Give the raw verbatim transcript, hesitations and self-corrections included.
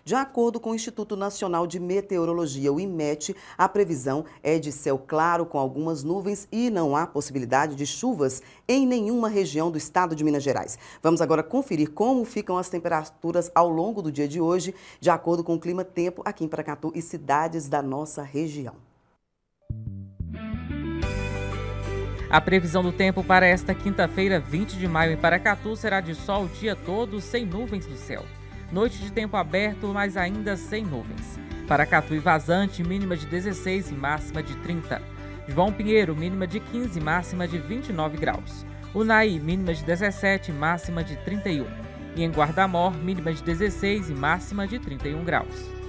De acordo com o Instituto Nacional de Meteorologia, o IMET, a previsão é de céu claro com algumas nuvens e não há possibilidade de chuvas em nenhuma região do estado de Minas Gerais. Vamos agora conferir como ficam as temperaturas ao longo do dia de hoje, de acordo com o clima-tempo aqui em Paracatu e cidades da nossa região. A previsão do tempo para esta quinta-feira, vinte de maio, em Paracatu, será de sol o dia todo, sem nuvens no céu. Noite de tempo aberto, mas ainda sem nuvens. Paracatu e Vazante, mínima de dezesseis e máxima de trinta. João Pinheiro, mínima de quinze e máxima de vinte e nove graus. Unai, mínima de dezessete e máxima de trinta e um. E em Guarda-Mor, mínima de dezesseis e máxima de trinta e um graus.